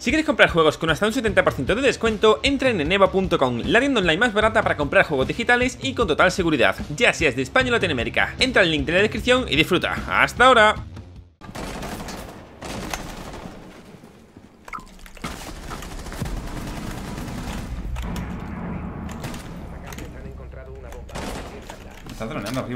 Si queréis comprar juegos con hasta un 70% de descuento, entren en EVA.com, la tienda online más barata para comprar juegos digitales y con total seguridad, ya seas de España o Latinoamérica. Entra al link de la descripción y disfruta. ¡Hasta ahora! Me está droneando arriba.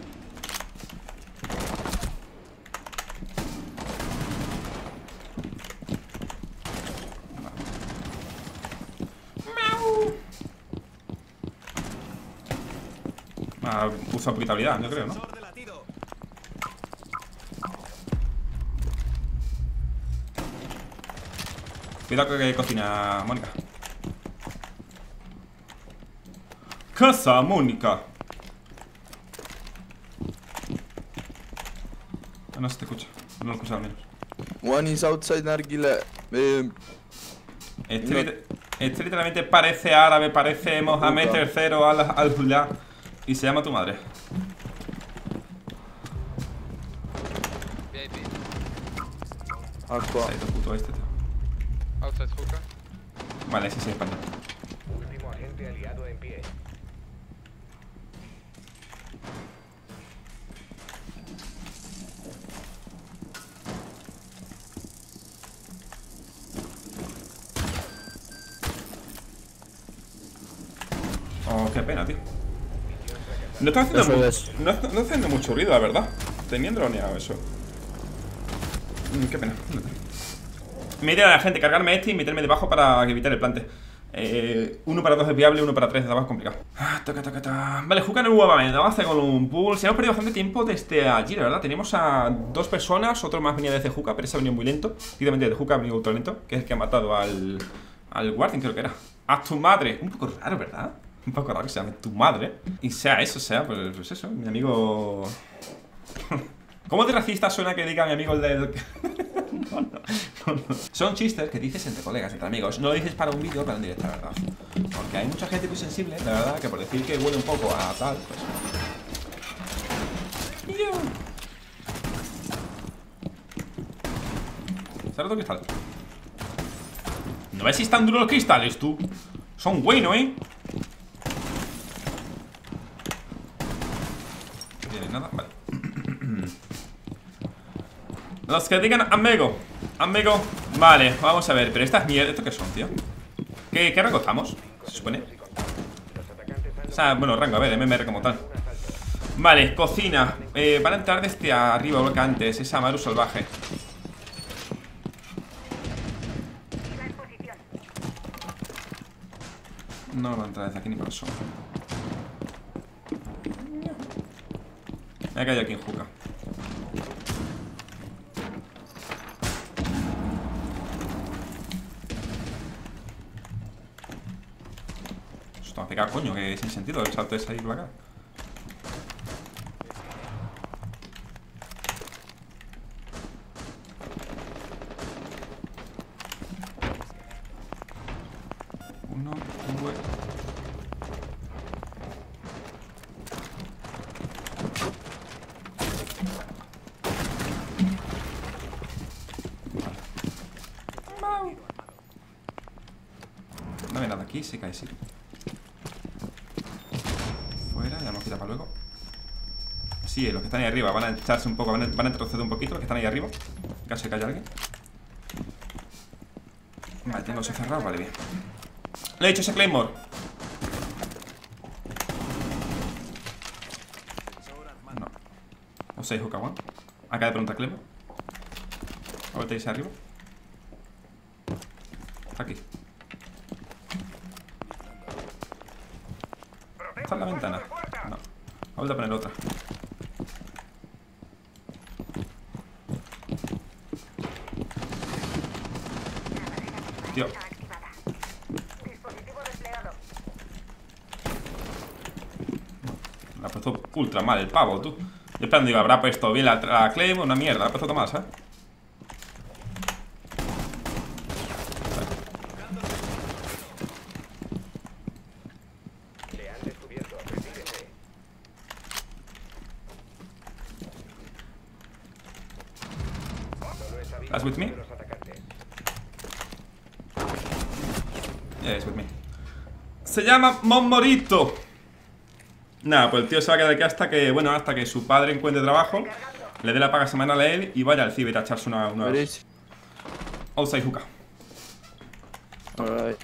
Usa poquita habilidad, yo creo, ¿no? Cuidado que cocina Mónica. Casa Mónica. No se te escucha, no lo escucha al menos. One is outside Nargila. Este literalmente parece árabe, parece Mohamed III al-Hullah. Y se llama tu madre. Aqua. Ahí está puto este, tío. Outside hookah. Vale, sí, sí, español. Último agente aliado en pie. Oh, qué pena, tío. No está haciendo, no está haciendo mucho ruido, la verdad. Tenía droneado eso. Qué pena. Me iré a la gente, cargarme este y meterme debajo para evitar el plante. 1 para 2 es viable, 1 para 3 es más complicado. Vale, juega en el nuevamente. Vamos a hacer con un pool. Se hemos perdido bastante tiempo desde allí, la verdad. Tenemos a 2 personas, otro más venía desde Juca, pero ese ha venido muy lento. Directamente desde Juca ha venido ultra lento, que es el que ha matado al Guardian, creo que era. A tu madre. Un poco raro, ¿verdad? Un poco raro que se llame tu madre. Y sea eso, pues eso, mi amigo. ¿Cómo de racista suena que diga mi amigo el del... No. Son chistes que dices entre colegas, entre amigos. No lo dices para un vídeo, para un directo, la verdad. Porque hay mucha gente muy sensible, la verdad, que por decir que huele un poco a tal, pues... ¿Sabes los cristales? ¿No ves si están duros los cristales, tú? Son buenos, ¿eh? No tiene nada, vale. Los que digan amigo. Amigo. Vale, vamos a ver. Pero estas mierdas, ¿esto qué son, tío? ¿Qué rango estamos? Se supone. O sea, bueno, rango, a ver, MMR como tal. Vale, cocina. Van a entrar desde arriba, igual que antes. Esa Maru salvaje. No va a entrar desde aquí ni por eso. Me ha caído aquí en Juca. Esto me ha pegado, coño, que sin sentido el salto ese ahí por acá. Uno, dos. No hay nada aquí, se cae, sí. Fuera, ya nos quita para luego. Sí, los que están ahí arriba van a echarse un poco, van a retroceder un poquito, los que están ahí arriba. Casi cae alguien. Vale, tengo eso cerrado, vale, bien. Le he hecho ese Claymore. No. O 6 Hukawan. Acaba de preguntar Claymore. A ver, te dice arriba. Aquí. ¿Está en la ventana? No. Vamos a poner otra. Tío. La ha puesto ultra mal el pavo, tú. Yo esperando, digo, habrá puesto bien la Claymore, una mierda, la ha puesto todo mal, ¿sabes? ¿Estás with me? Yes, with me. Se llama Momorito. Nada, pues el tío se va a quedar aquí hasta que, bueno, hasta que su padre encuentre trabajo, le dé la paga semanal a él y vaya al ciber a echarse una outside hookah. Alright.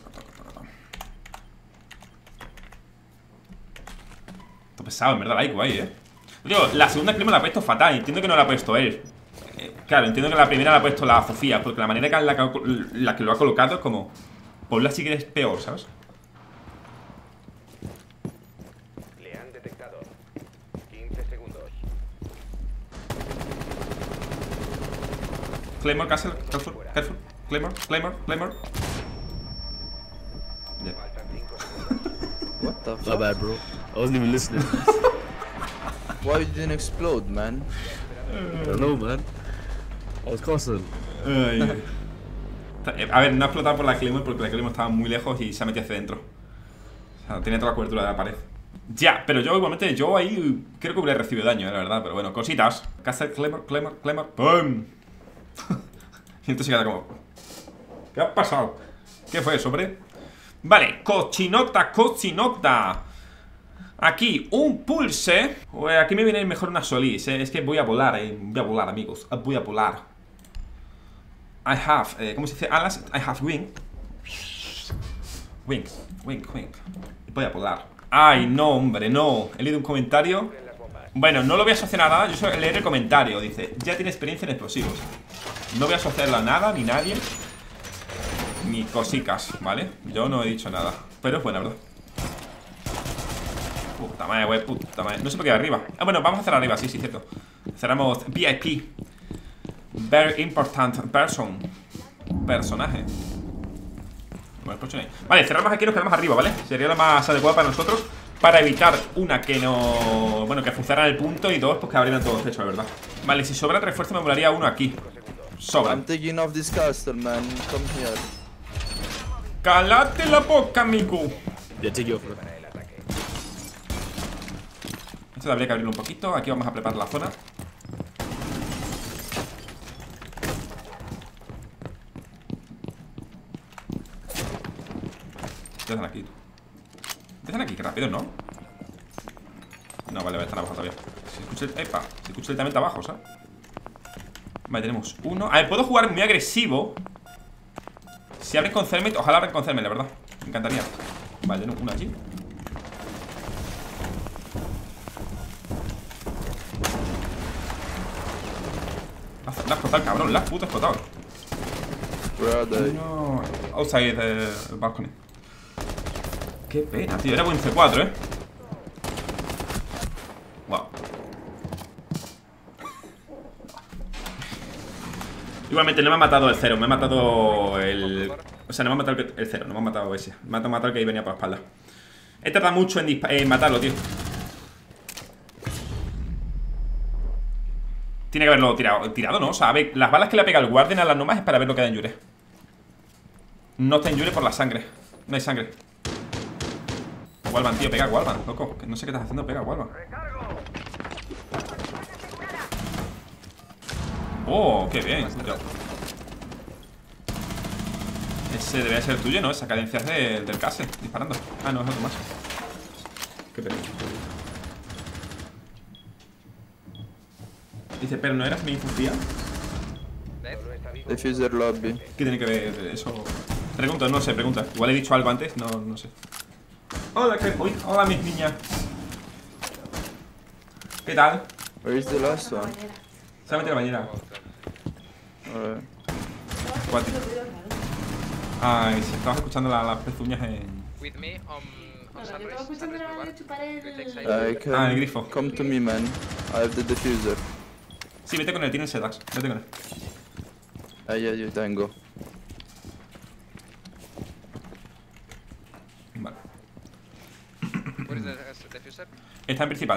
Esto pesado, en verdad, like, guay, Digo, la segunda clima la ha puesto fatal. Entiendo que no la ha puesto él. Claro, entiendo que la primera la ha puesto la Sofía, porque la manera en la que lo ha colocado es como... Ponla si quieres peor, ¿sabes? Le han detectado. 15 segundos. Claymore, Castle, careful, careful. Claymore, Claymore, Claymore. Yeah. Faltan 5 segundos. What the My fuck? bad, bro. I wasn't even listening. Why you didn't explode, man? I don't know, man. I was constant. Ay. A ver, no ha explotado por la Claymore porque la Claymore estaba muy lejos y se ha metido hacia dentro. O sea, tenía toda la cobertura de la pared. Ya, pero yo igualmente, yo ahí creo que hubiera recibido daño, la verdad. Pero bueno, cositas. Castle, Claymore, Claymore, Claymore. ¡Pum! Y entonces se queda como... ¿Qué ha pasado? ¿Qué fue eso, hombre? Vale, cochinota, cochinota. Aquí, un pulse. Aquí me viene mejor una Solís, Es que voy a volar, Voy a volar, amigos. Voy a volar. I have, ¿cómo se dice? Alas, I have wing. Wing, wing, wing. Voy a volar. Ay, no, hombre, no. He leído un comentario. Bueno, no lo voy a asociar a nada. Yo solo leeré el comentario. Dice, ya tiene experiencia en explosivos. No voy a asociarlo a nada, ni nadie, ni cosicas, ¿vale? Yo no he dicho nada. Pero es buena, ¿verdad? Puta madre, güey, puta madre. No sé por qué arriba. Ah, bueno, vamos a hacer arriba, sí, cierto. Cerramos VIP. Very important person. Personaje. Vale, cerramos aquí y nos quedamos arriba, ¿vale? Sería lo más adecuado para nosotros, para evitar una que no... Bueno, que funcionara el punto y dos, pues que abrieran todos los techos, la verdad. Vale, si sobra refuerzo me molaría uno aquí. Sobra. I'm taking off this castle, man. Come here. Calate la boca, amigo. Yeah, take you off, bro. Esto habría que abrirlo un poquito. Aquí vamos a preparar la zona. Empiezan aquí. Empiezan aquí, que rápido, ¿no? No, vale, están abajo todavía. Se escucha el... Epa, se escucha literalmente abajo, ¿sabes? Vale, tenemos uno. A ver, puedo jugar muy agresivo. Si abren con Thermite, ojalá abren con Thermite, la verdad. Me encantaría. Vale, tenemos uno allí. La has explotado, cabrón, la has puto explotado. Where are they? No, outside the balcony. Qué pena, tío, era buen C4, Wow. Igualmente no me ha matado el cero, me ha matado el... O sea, no me ha matado el cero, no me ha matado ese. Me ha matado el que venía por la espalda. He tardado mucho en matarlo, tío. Tiene que haberlo tirado, ¿no? O sea, a ver, las balas que le ha pegado el Guardian a las nomas es para ver lo que da en Yure. No está en Yure por la sangre. No hay sangre. Walvan, tío, pega Walvan, loco. Que no sé qué estás haciendo, pega Walvan. Oh, qué bien. Ese debería ser tuyo, ¿no? Esa cadencia es del case, disparando. Ah, no, es otro más. Qué pena. Dice, pero no eras mi infundía. Diffuser lobby. ¿Qué tiene que ver eso? Pregunta, no sé, pregunta. Igual he dicho algo antes, no sé. Hola, hola mis niñas. ¿Qué tal? Where is the last one? Se ha metido la bañera. Alright. Cuático. Ay, si estabas escuchando las pezuñas en... With me on Yo estaba escuchando la radio chupar el... I can Ah, el grifo. come to me, man. I have the diffuser. Sí, vete con él, tiene el Sedax. Vete con él. Ah, yeah, yo tengo. Vale. What is the diffuser? Está en principal.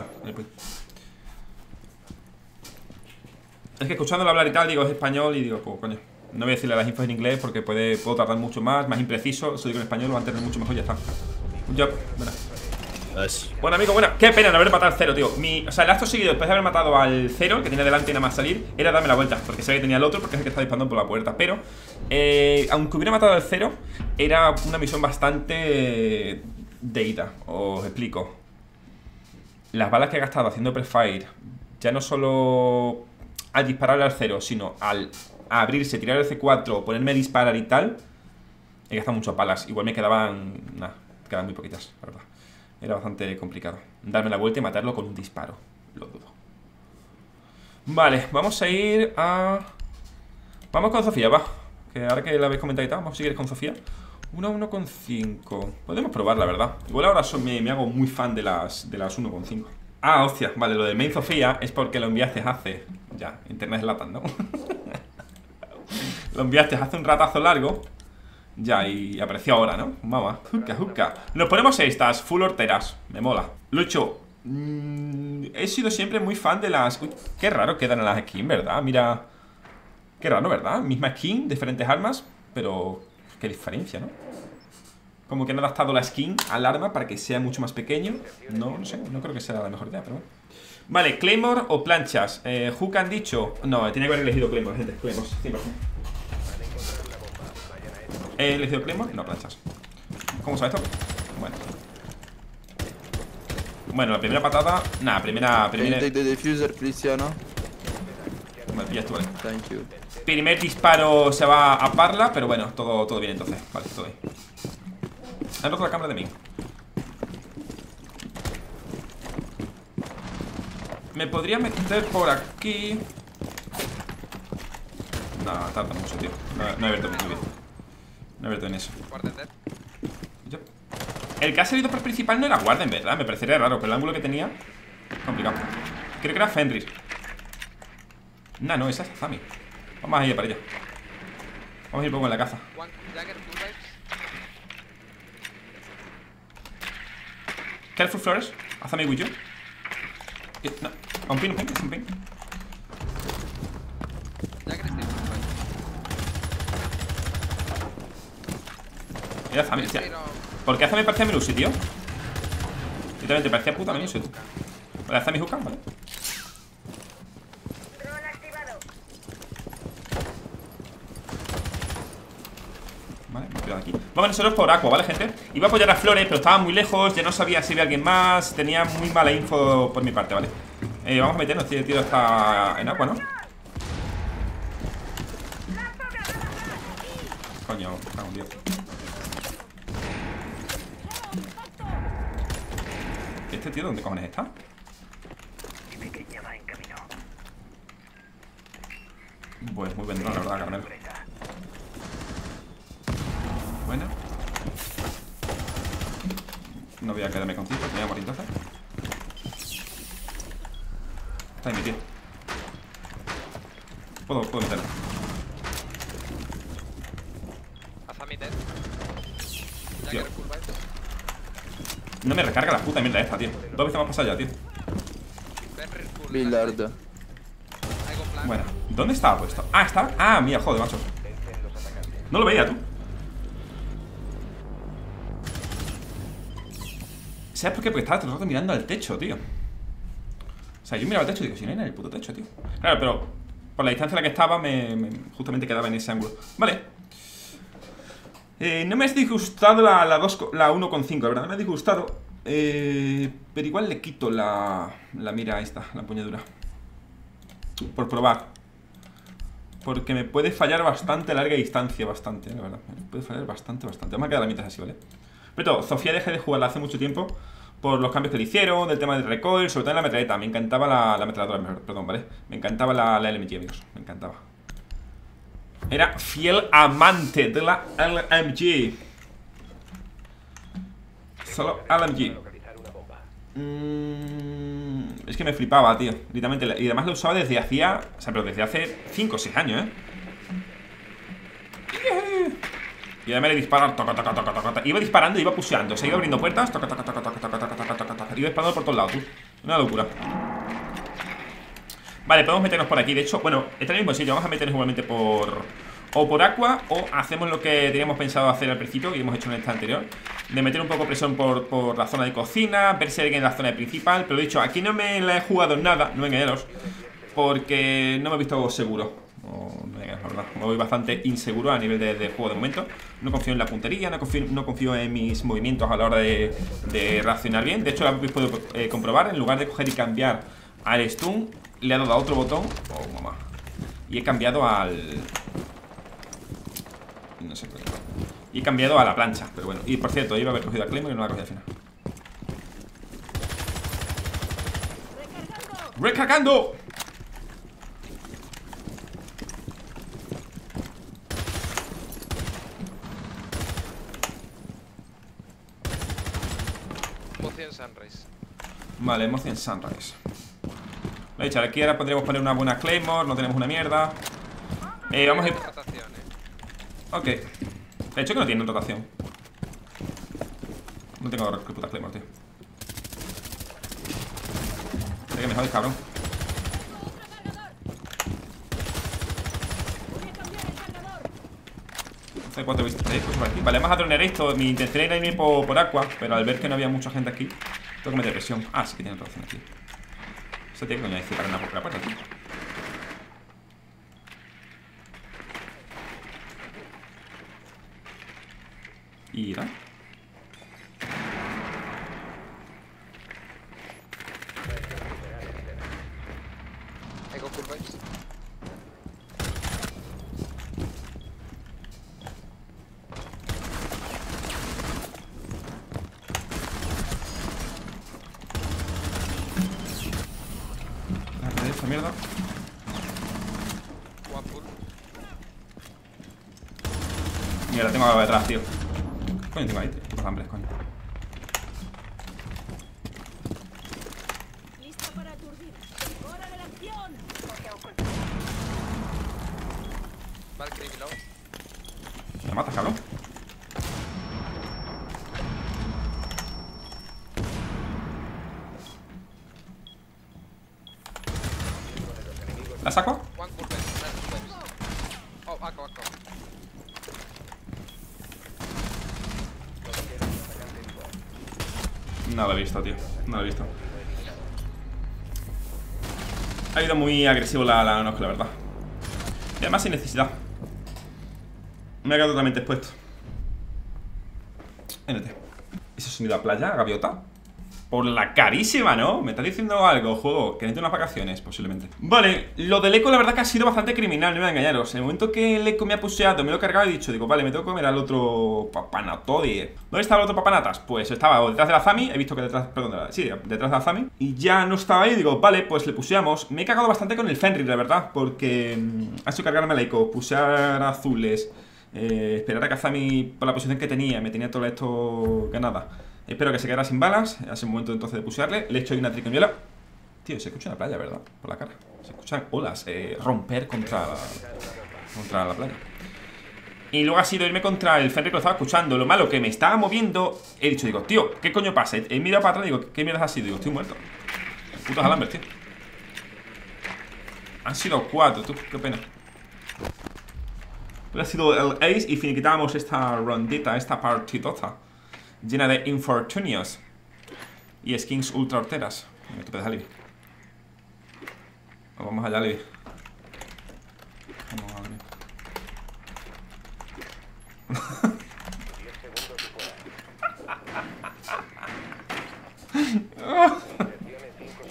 Es que escuchándolo hablar y tal, digo, es español y digo, pues coño. No voy a decirle las infos en inglés porque puedo tardar mucho más impreciso. Eso digo en español, lo van a tener mucho mejor y ya está. Good job. Bueno. Nice. Bueno, amigo, bueno, qué pena no haber matado al cero, tío. O sea, el acto seguido, después de haber matado al cero, que tenía delante y nada más salir, era darme la vuelta, porque sabía que tenía el otro, porque es el que estaba disparando por la puerta. Pero, aunque hubiera matado al cero, era una misión bastante de ida. Os explico. Las balas que he gastado haciendo prefire, ya no solo al dispararle al cero, sino al abrirse, tirar el C4, ponerme a disparar y tal, he gastado muchas balas. Igual me quedaban... Nada, quedaban muy poquitas, la verdad. Era bastante complicado darme la vuelta y matarlo con un disparo. Lo dudo. Vale, vamos a ir a... Vamos con Sofía, va. Que ahora que la habéis comentado y tal, vamos a seguir con Sofía. 1,1,5. Podemos probar, la verdad. Igual ahora me hago muy fan de las 1,5. Ah, hostia, vale, lo del main Sofía es porque lo enviaste hace... Ya, internet es latan, ¿no? Lo enviaste hace un ratazo largo. Ya, y apareció ahora, ¿no? Mamá, juca. Nos ponemos estas, full horteras. Me mola. Lo he hecho. He sido siempre muy fan de las... Uy, qué raro quedan en las skins, ¿verdad? Mira. Qué raro, ¿verdad? Misma skin, diferentes armas. Pero... Qué diferencia, ¿no? Como que han adaptado la skin al arma para que sea mucho más pequeño. No sé, no creo que sea la mejor idea, pero bueno. Vale, Claymore o planchas. Hook han dicho... No, tenía que haber elegido Claymore, gente. Claymore, 100%. ¿He elegido Claymore? No, planchas. ¿Cómo sabe esto? Bueno, la primera patada... Nada, primera... Can you take the diffuser, please, Yana? Vale, ya estuve. Thank you. Primer disparo se va a Parla, pero bueno, todo bien entonces. Vale, todo bien. Han roto la cámara de mí. Me podría meter por aquí. No, tarda mucho, tío. No he abierto muy bien. No he abierto en eso. Yep. El que ha salido por principal no era Warden, ¿verdad? Me parecería raro, pero el ángulo que tenía... Complicado. Creo que era Fenrir. No, esa es Azami. Vamos a ir para allá. Vamos a ir un poco en la caza. Careful Flores. Azami with you. No, a un pin, es un pin. Mira Azami, hostia. ¿Por qué Azami parecía Melusi, tío? Literalmente parecía puta Melusi. Vale, Azami hookah, vale. Vale, me cuidado aquí. Vamos nosotros por Aqua, ¿vale, gente? Iba a apoyar a Flores, pero estaba muy lejos. Ya no sabía si había alguien más. Tenía muy mala info por mi parte, ¿vale? Vamos a meternos, tío, está en Aqua, ¿no? Coño, cago en Dios. ¿Este tío dónde cojones está? Pues muy vendrón, la verdad, Carmelo. Buena. No voy a quedarme contigo, me voy a morir entonces. Está ahí mi tío. Puedo meterlo. Tío. No me recarga la puta mierda esta, tío. 2 veces me ha pasado ya, tío. Billard. Bueno, ¿dónde estaba puesto? Ah, estaba... Ah, mira, joder, macho. No lo veía, tú. ¿Sabes por qué? Porque estaba todo el rato mirando al techo, tío. O sea, yo miraba al techo y digo, si no hay en el puto techo, tío. Claro, pero por la distancia en la que estaba justamente quedaba en ese ángulo. Vale. No me ha disgustado la 1,5, la verdad, no me ha disgustado. Pero igual le quito la mira esta, la empuñadura. Por probar. Porque me puede fallar bastante a larga distancia, bastante, la verdad. Me puede fallar bastante. Vamos a quedar la mitad así, ¿vale? Pero Sofía dejé de jugarla hace mucho tiempo por los cambios que le hicieron, del tema del recoil, sobre todo en la metralleta. Me encantaba la metralladora, perdón, ¿vale? Me encantaba la LMG, amigos, me encantaba. Era fiel amante de la LMG. Solo LMG. Es que me flipaba, tío. Literalmente. Y además lo usaba desde hacía... O sea, pero desde hace 5 o 6 años, ¿eh? Y además le disparan. Iba disparando y iba pusheando. Se iba abriendo puertas. Iba disparando por todos lados, tú. Una locura. Vale, podemos meternos por aquí. De hecho, bueno, está en el mismo sitio. Vamos a meternos igualmente por... O por Aqua, o hacemos lo que teníamos pensado hacer al principio, y hemos hecho en esta anterior, de meter un poco de presión por la zona de cocina, ver si hay alguien en la zona principal. Pero dicho, aquí no me la he jugado nada, no engañaros, porque no me he visto seguro. la verdad. Me voy bastante inseguro a nivel de juego de momento. No confío en la puntería, no confío en mis movimientos a la hora de reaccionar bien. De hecho, lo habéis podido comprobar. En lugar de coger y cambiar al stun, le he dado a otro botón. Oh, mamá. Y he cambiado al... no sé qué. Y he cambiado a la plancha, pero bueno. Y por cierto, iba a haber cogido a Claymore y no la he cogido al final. ¡Recargando! Motion Sunrise. Vale, Motion Sunrise. Lo he dicho, aquí ahora podríamos poner una buena Claymore. No tenemos una mierda. Vamos a ir... Rotación, Ok. De hecho que no tiene rotación. No tengo puta Claymore, tío. Sé que me jodes, cabrón. Hace 4 vistas por aquí. Vale, vamos a dronear esto. Mi intención era irme por Aqua, pero al ver que no había mucha gente aquí, tengo que meter presión. Ah, sí que tiene rotación aquí. Eso tiene que coño decir para una por la puerta, tío. Y irá. I go full vibes. De esta mierda. One full. Mira, la tengo acá detrás, tío. Coño, tengo ahí, tío. Putos hambres, coño. Lista para aturdir. ¡Hora de la acción! Valkyrie below. ¿Me matas, cabrón? ¿La saco? One full vibes. Full vibes. Oh, Aqua. No lo he visto, tío. No lo he visto. Ha ido muy agresivo la Nox, la verdad. Y además sin necesidad. Me ha quedado totalmente expuesto. NT. ¿Ese sonido a playa, gaviota? Por la carísima, ¿no? Me está diciendo algo, juego, que necesito unas vacaciones, posiblemente. Vale, lo del eco la verdad que ha sido bastante criminal, no me voy a engañaros. En el momento que el eco me ha puseado, me lo he cargado y he dicho, digo, vale, me tengo que comer al otro papanatodie. ¿Dónde estaba el otro papanatas? Pues estaba detrás de la Zami, he visto que detrás, perdón, detrás de la Zami. Y ya no estaba ahí, digo, vale, pues le puseamos. Me he cagado bastante con el Fenrir, la verdad, porque ha sido cargarme el eco, pusear azules, esperar a que Azami, por la posición que tenía, me tenía todo esto ganada. Espero que se quedara sin balas. Hace un momento entonces de pusearle. Le echo ahí una triquimiola. Tío, se escucha en la playa, ¿verdad? Por la cara. Se escuchan olas romper contra la playa. Y luego ha sido irme contra el Fenrir que lo estaba escuchando. Lo malo que me estaba moviendo. He dicho, digo, tío, ¿qué coño pasa? He mirado para atrás y digo, ¿qué mierda ha sido? Digo, estoy muerto. Putos alambres, tío. Han sido 4, tú, qué pena. Ha sido el ace y finiquitábamos esta rondita, esta partidota llena de infortunios y skins ultra horteras. Venga, tú puedes, Alibi. Vamos allá, Alibi. Vamos, Alibi. 10 segundos y fuera. Inserción en 5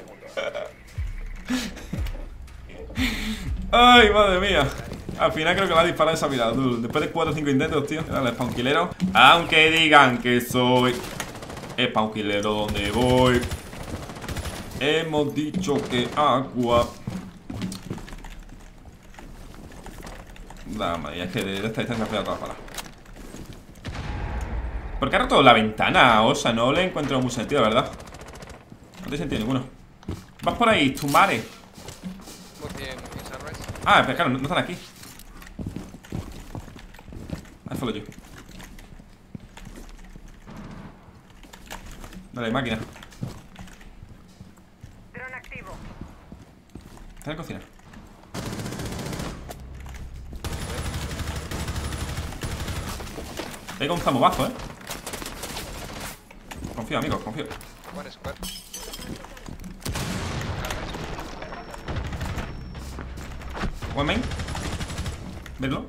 segundos. Ay, madre mía. Al final creo que la ha disparado esa mirada, tú. Después de 4 o 5 intentos, tío. Era el spawnquilero. Aunque digan que soy spawnquilero donde voy. Hemos dicho que agua. Dame, es que de esta distancia me ha pegado todas las balas. ¿Por qué ha roto la ventana, Osa? No le encuentro mucho sentido, ¿verdad? No tiene sentido ninguno. Vas por ahí, tu madre. Motion Sunrise. Ah, pero claro, no están aquí. I follow you. Dale, máquina. Dron activo. Está en la cocina. Pega un zamobazo, Confío, amigo, confío. One square. One main. verlo.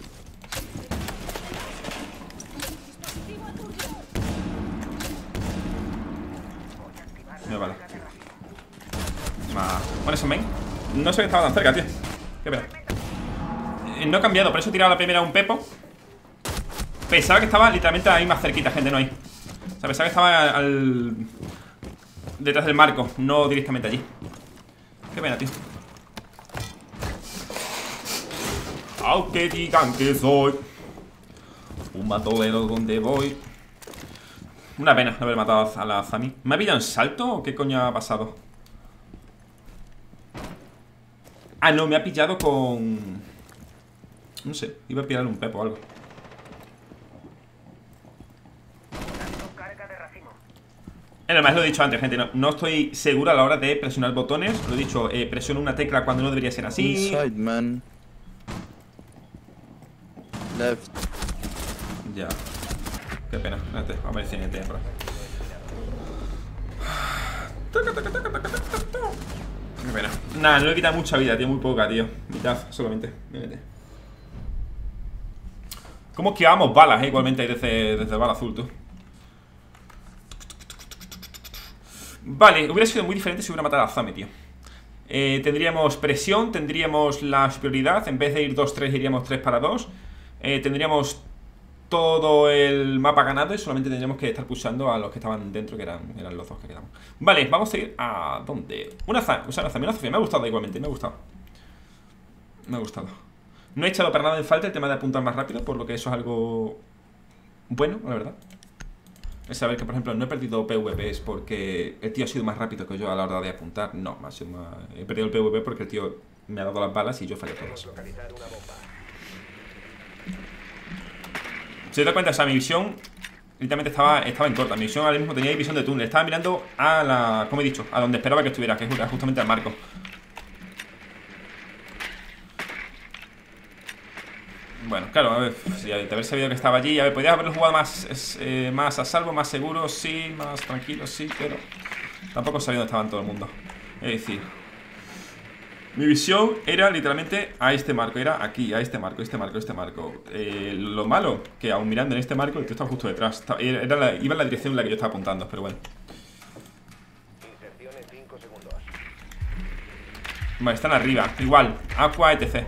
No, vale. Bueno, ese main. No sé que estaba tan cerca, tío. Qué pena. No he cambiado, por eso he tirado la primera a un pepo. Pensaba que estaba literalmente ahí más cerquita, gente, no ahí. O sea, pensaba que estaba detrás del marco, no directamente allí. Qué pena, tío. Aunque digan que soy un bandolero donde voy. Una pena no haber matado a la Zami. ¿Me ha pillado en salto o qué coño ha pasado? Ah, no, me ha pillado con... No sé, iba a pillarle un pepo o algo. Además lo he dicho antes, gente, no estoy seguro a la hora de presionar botones. Lo he dicho, presiono una tecla cuando no debería ser así. Inside, man. Left. Ya. Qué pena, espérate, vamos a ver si NT ahora. Qué pena. Nada, no le quita mucha vida, tío, muy poca, tío. Mitad solamente, NT. ¿Cómo esquivamos balas, igualmente ahí desde bala azul, tú? Vale, hubiera sido muy diferente si hubiera matado a Zami, tío. Tendríamos presión, tendríamos la superioridad. En vez de ir 2-3 iríamos 3 para 2. Tendríamos todo el mapa ganado y solamente tendríamos que estar pulsando a los que estaban dentro, que eran los dos que quedamos. Vale, vamos a ir a... ¿dónde? Una Zami, o sea, una Zofia. Me ha gustado igualmente, me ha gustado. Me ha gustado. No he echado para nada en falta el tema de apuntar más rápido, por lo que eso es algo bueno, la verdad. Es saber que, por ejemplo, no he perdido PvPs porque el tío ha sido más rápido que yo a la hora de apuntar. No, he perdido el PvP porque el tío me ha dado las balas y yo fallé todas. Si te das cuenta, o sea, mi visión literalmente estaba en corta. Mi visión ahora mismo tenía visión de túnel. Estaba mirando a la... como he dicho, a donde esperaba que estuviera, que es justamente al marco. Bueno, claro, a ver, si de haber sabido que estaba allí, a ver, podrías haberlo jugado más a salvo, más seguro, sí, más tranquilo, sí, pero tampoco sabía dónde estaban todo el mundo. Es decir, mi visión era literalmente a este marco, era aquí, a este marco, este marco, este marco. Lo malo, que aún mirando en este marco, el tío estaba justo detrás. Iba en la dirección en la que yo estaba apuntando, pero bueno. Vale, están arriba, igual, Aqua, etc.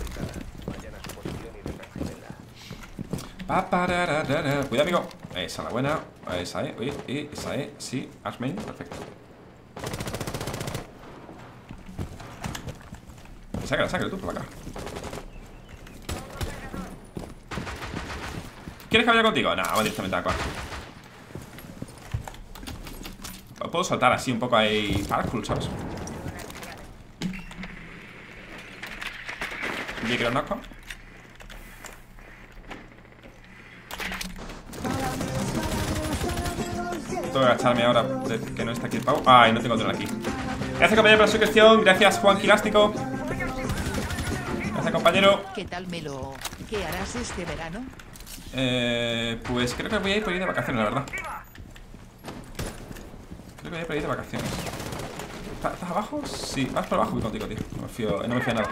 Cuidado, amigo. Esa es la buena. Esa es, oye, esa es, sí, Ashmain, perfecto. Sácala tú por la cara. ¿Quieres que vaya contigo? No, vamos directamente a Aqua. Puedo saltar así un poco ahí. Parkour, ¿sabes? Yo quiero un Aqua. Tengo que agacharme ahora que no está aquí el pavo. Ay, no tengo dron aquí. Gracias, compañero, por la suscripción. Gracias, Juan Gilástico. Gracias, compañero. ¿Qué tal, Melo? ¿Qué harás este verano? Pues creo que voy a ir por ahí de vacaciones, la verdad. Creo que voy a ir por ahí de vacaciones. ¿Estás abajo? Sí, vas por abajo, voy contigo, tío. No me fío de nada.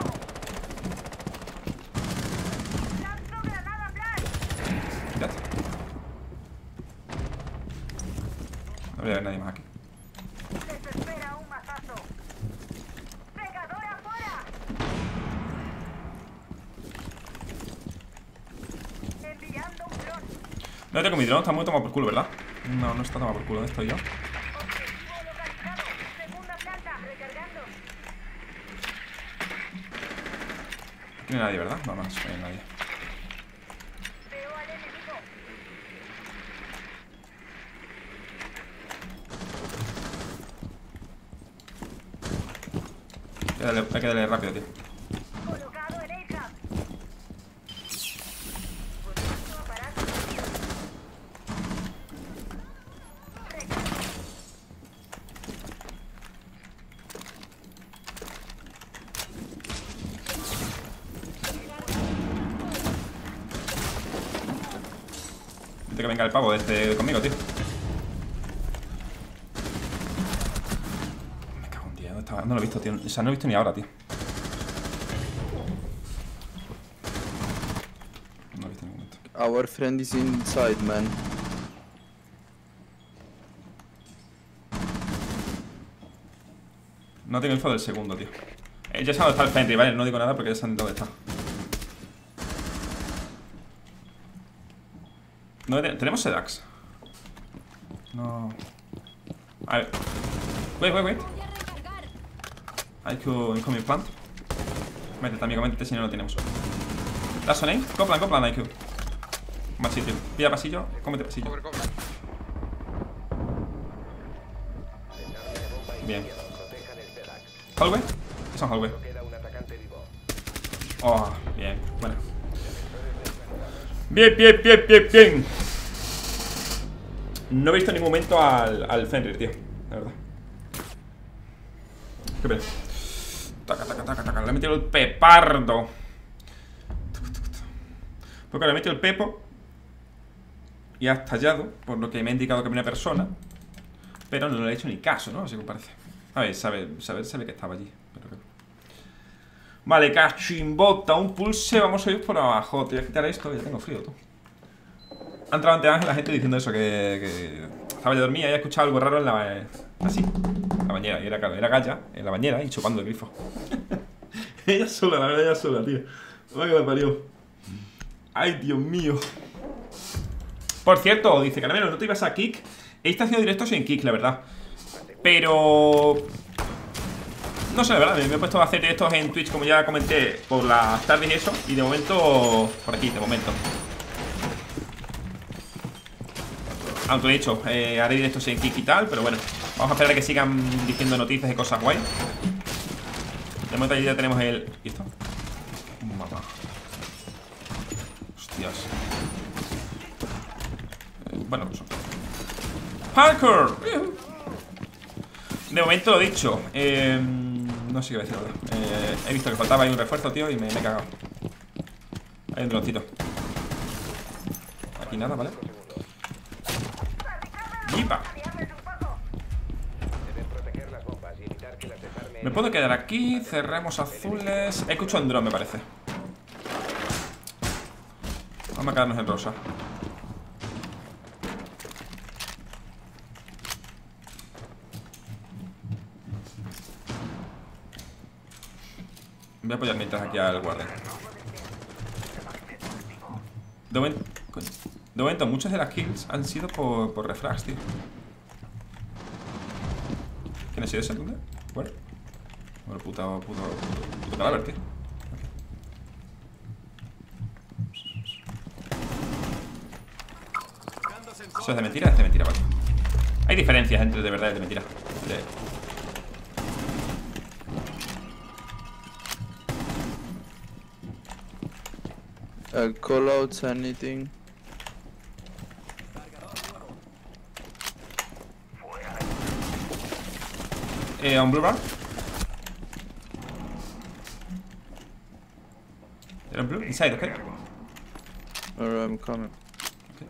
No voy a ver nadie más aquí. No tengo mi dron, está muy tomado por culo, ¿verdad? No está tomado por culo, ¿dónde estoy yo? No hay nadie, ¿verdad? Vamos, no hay nadie. Hay que darle rápido, tío. Necesito que venga el pavo conmigo, tío. Me cago en tío, ¿dónde estaba? No lo he visto, tío. O sea, no lo he visto ni ahora, tío. Our friend is inside, man. No tengo info del segundo, tío. Ya sé dónde está el Fenrir, ¿vale? No digo nada porque ya saben dónde está. ¿Tenemos Sedax? No. A ver. Wait. Hay que incoming plant. Métete, amigo, métete si no lo tenemos. ¿Das on aim? Coplan, IQ. Más sitio. Pilla pasillo, cómete pasillo. Cover. Bien. Hallway. ¿Qué son hallway? Oh, bien, bueno. Bien. No he visto en ningún momento al Fenrir, tío. La verdad. Qué pena. Taca. Le he metido el pepardo. Porque le he metido el pepo y ha estallado, por lo que me ha indicado que había una persona. Pero no le he hecho ni caso, ¿no? Así que parece. A ver, sabe que estaba allí. Pero claro. Vale, cachimbota, un pulse. Vamos a ir por abajo. Te voy a quitar esto, que ya tengo frío, tú. Ha entrado ante Ángel la gente diciendo eso, que estaba ya dormida y había escuchado algo raro en la... así, en la bañera. Y era Galla en la bañera y chupando el grifo. Ella sola, la verdad, ella sola, tío. Vaya que me parió. Ay, Dios mío. Por cierto, dice Caramelo, ¿no te ibas a Kick? He estado haciendo directos en Kick, la verdad. Pero... no sé, la verdad, me he puesto a hacer directos en Twitch, como ya comenté, por las tardes y eso. Y de momento, por aquí, de momento. Aunque lo he dicho, haré directos en Kick y tal, pero bueno. Vamos a esperar a que sigan diciendo noticias y cosas guay. De momento ya tenemos el... ¿y esto? Mamá. Hostias. Bueno, pues... ¡Parkour! De momento lo dicho. No sé qué decir ahora. He visto que faltaba ahí un refuerzo, tío, y me he cagado. Hay un droncito. Aquí nada, ¿vale? ¡Yipa! Me puedo quedar aquí. Cerremos azules. He escuchado un dron, me parece. Vamos a quedarnos en rosa. Voy a apoyar mientras aquí al guardia. De momento, muchas de las kills han sido por refrags, tío. ¿Quién ha sido ese? ¿Dónde? Bueno, puto cadáver, tío. ¿Eso es de mentira? Es de mentira, vale. Hay diferencias entre de verdad y de mentira. Call outs, anything. On blue bar. They're on blue? Inside, okay? Alright, I'm coming. Okay.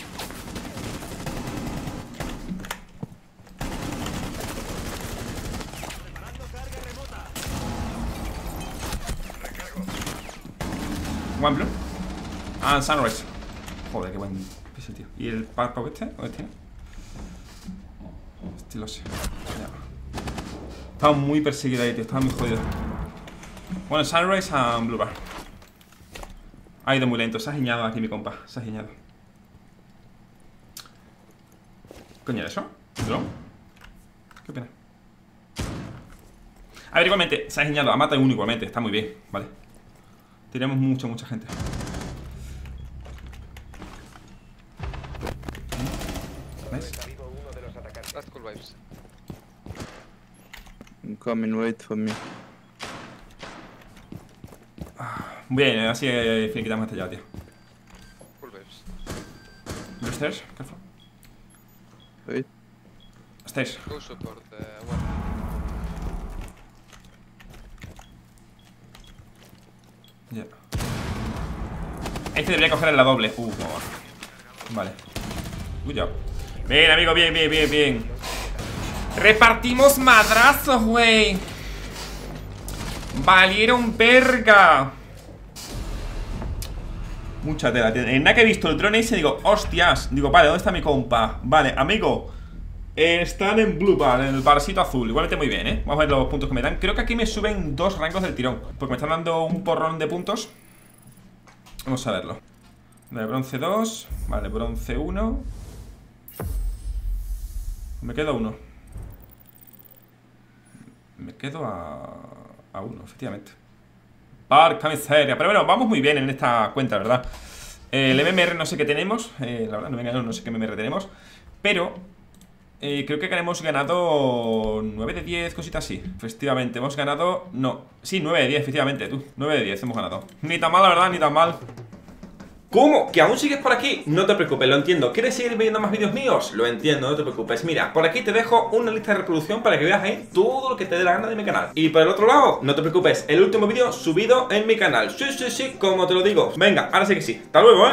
One blue. Ah, Sunrise. Joder, qué buen piso, tío. ¿Y el Parpo este? ¿Dónde tiene? Este lo sé. Ya. Estaba muy perseguido ahí, tío. Estaba muy jodido. Bueno, Sunrise a Blue Bar. Ha ido muy lento. Se ha giñado aquí mi compa. Se ha giñado. ¿Coño era eso? ¿Drone? Qué pena. A ver, igualmente, se ha giñado. Ha matado uno igualmente. Está muy bien, vale. Tenemos mucha gente. ¿Ves? Last cool vibes. I'm coming, wait for me. Bien, así finiquitamos este ya, tío. Cool vibes. Blue stairs, careful. Wait. Stairs. Go support one. Ya. Este debería coger en la doble. Vale. Good job. Bien, amigo, bien. Repartimos madrazos, güey. Valieron verga. Mucha tela. En nada que he visto el drone ese, digo, hostias. Digo, vale, ¿dónde está mi compa? Vale, amigo. Están en Blue Bar, en el barcito azul. Igualmente muy bien, Vamos a ver los puntos que me dan. Creo que aquí me suben 2 rangos del tirón, porque me están dando un porrón de puntos. Vamos a verlo. Vale, bronce 2. Vale, bronce 1. Me quedo 1. Me quedo a 1, efectivamente. Parca miseria. Pero bueno, vamos muy bien en esta cuenta, ¿verdad? El MMR no sé qué tenemos. La verdad, no sé qué MMR tenemos. Pero creo que hemos ganado 9 de 10, cositas así. Efectivamente, hemos ganado... No, sí, 9 de 10, efectivamente, tú 9 de 10 hemos ganado. Ni tan mal, la verdad, ni tan mal. ¿Cómo? ¿Que aún sigues por aquí? No te preocupes, lo entiendo. ¿Quieres seguir viendo más vídeos míos? Lo entiendo, no te preocupes. Mira, por aquí te dejo una lista de reproducción para que veas ahí todo lo que te dé la gana de mi canal. Y por el otro lado, no te preocupes, el último vídeo subido en mi canal. Sí, como te lo digo. Venga, ahora sí que sí. Hasta luego,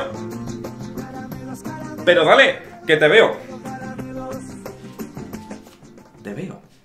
Pero dale, que te veo. Te veo.